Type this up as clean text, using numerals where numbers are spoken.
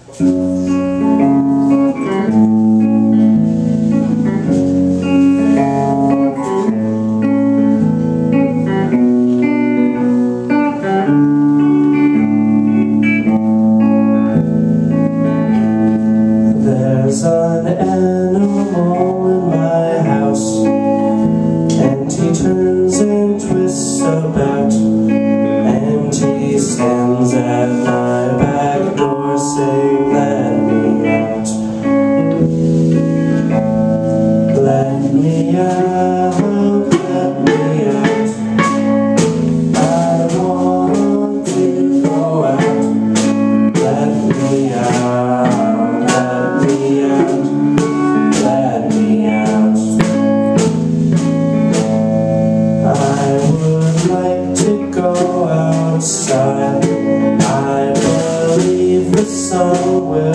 There's an animal in my house, and he turns and twists about, and he stands at my back door saying, "Let me out, let me out, let me out. I want to go out, let me out. Let me out. I would like to go outside. I believe the sun will